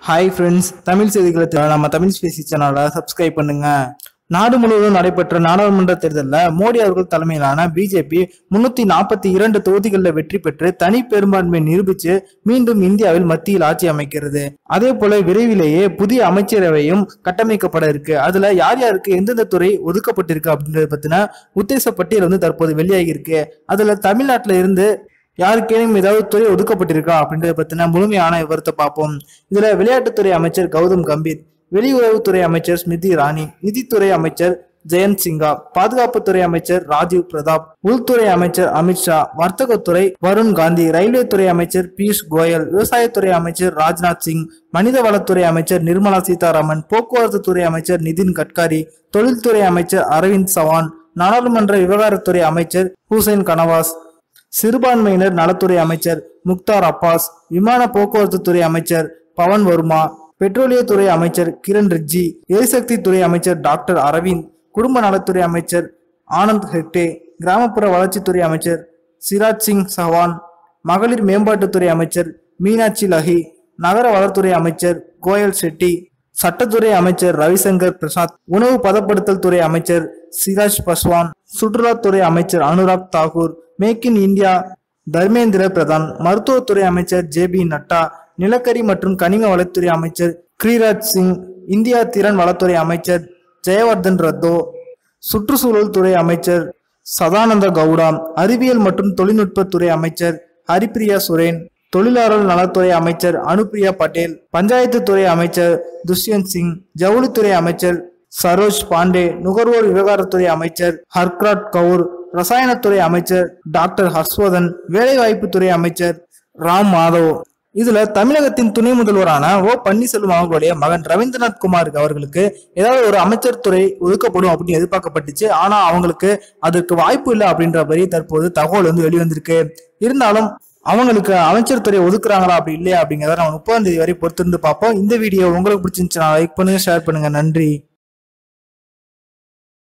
Hi friends, Tamil செய்திகளை நம்ம Tamil Spacey சேனலை சப்ஸ்கிரைப் பண்ணுங்க. நாடு முழுவதும் நடைபெற்ற நாடாளுமன்ற தேர்தலில் மோடி அவர்கள் தலைமையிலான பிஜேபி 342 தொகுதிகளில் வெற்றி பெற்று தனி பெரும்பான்மை நிரூபித்து மீண்டும் இந்தியாவில் மத்தியில் ஆட்சி அமைக்கிறது. அதே போல விரைவிலேயே புதிய அமைச்சரவையும் கட்டமைக்கப்பட இருக்கு. அதுல யார் யாருக்கு எந்தெந்த துறை ஒதுக்கப்பட்டிருக்கு அப்படின்றத பத்தின உத்தேச பட்டியல் தற்போது வெளியாகி இருக்கு. அதுல தமிழ்நாட்டில இருந்து யாருக்கேனும் ஏதாவது துறை ஒதுக்கப்பட்டிருக்கா அப்படின்றத பத்தின முழுமையான விவரத்தை பார்ப்போம். இதுல விளையாட்டுத்துறை அமைச்சர் கௌதம் கம்பீர், வெளியுறவுத்துறை அமைச்சர் ஸ்மிருதி இரானி, நிதித்துறை அமைச்சர் ஜெயந்த் சிங்கா, பாதுகாப்புத்துறை அமைச்சர் ராஜீவ் பிரதாப், உள்துறை அமைச்சர் அமித்ஷா, வர்த்தகத்துறை வருண் காந்தி, ரயில்வே துறை அமைச்சர் பியூஷ் கோயல், விவசாயத்துறை அமைச்சர் ராஜ்நாத் சிங், மனிதவளத்துறை அமைச்சர் நிர்மலா சீதாராமன், போக்குவரத்து துறை அமைச்சர் நிதின் கட்காரி, தொழில்துறை அமைச்சர் அரவிந்த் சவான், நாடாளுமன்ற விவகாரத்துறை அமைச்சர் ஹுசைன் கனவாஸ், சிறுபான்மையினர் நலத்துறை அமைச்சர் முக்தார் அப்பாஸ், விமான போக்குவரத்து துறை அமைச்சர் பவன் வர்மா, பெட்ரோலியத்துறை அமைச்சர் கிரண் ரிஜ்ஜி, எரிசக்தி துறை அமைச்சர் டாக்டர் அரவிந்த், குடும்ப நலத்துறை அமைச்சர் ஆனந்த் ஹெக்டே, கிராமப்புற வளர்ச்சித்துறை அமைச்சர் சிராஜ் சிங் சவான், மகளிர் மேம்பாட்டுத்துறை அமைச்சர் மீனாட்சி லஹி, நகர வளர்த்துறை அமைச்சர் கோயல் ஷெட்டி, சட்டத்துறை அமைச்சர் ரவிசங்கர் பிரசாத், உணவு பதப்படுத்தல் துறை அமைச்சர் சிராஜ் பஸ்வான், சுற்றுலாத்துறை அமைச்சர் Anurag Thakur, make in India Dharmendra Pradhan, மருத்துவத்துறை அமைச்சர் ஜே.பி. நட்டா, நிலக்கரி மற்றும் கனிம வளத்துறை அமைச்சர் கிரிராஜ் சிங், இந்தியா திறன் வளத்துறை அமைச்சர் ஜெயவர்தன் ரத்தோ, சுற்றுச்சூழல் துறை அமைச்சர் சதானந்த கவுடா, அறிவியல் மற்றும் தொழில்நுட்பத்துறை அமைச்சர் ஹரிப்பிரியா சுரேன், தொழிலாளர் நலத்துறை அமைச்சர் அனுப்பிரியா பட்டேல், பஞ்சாயத்து துறை அமைச்சர் துஷ்யந்த் சிங், ஜவுளித்துறை அமைச்சர் சரோஜ் பாண்டே, நுகர்வோர் விவகாரத்துறை அமைச்சர் ஹர்க்ராட் கவுர், ரசாயனத்துறை அமைச்சர் டாக்டர் ஹர்ஷ்வர்தன், வேலைவாய்ப்புத்துறை அமைச்சர் ராம் மாதவ். இதுல தமிழகத்தின் துணை முதல்வரான ஓ பன்னீர்செல்வம் அவர்களுடைய மகன் ரவீந்திரநாத் குமார் அவர்களுக்கு ஏதாவது ஒரு அமைச்சர் துறை ஒதுக்கப்படும் அப்படின்னு எதிர்பார்க்கப்பட்டுச்சு. ஆனா அவங்களுக்கு அதற்கு வாய்ப்பு இல்லை அப்படின்ற மாதிரி தற்போது தகவல் வெளிவந்திருக்கு. இருந்தாலும் அவங்களுக்கு அமைச்சர் துறை ஒதுக்குறாங்களா அப்படி இல்லையா அப்படிங்கிறத நம்ம 30ஆம் தேதி வரை பொறுத்திருந்து பார்ப்போம். இந்த வீடியோ உங்களுக்கு பிடிச்சிருந்துச்சுன்னா லைக் பண்ணுங்க, ஷேர் பண்ணுங்க. நன்றி.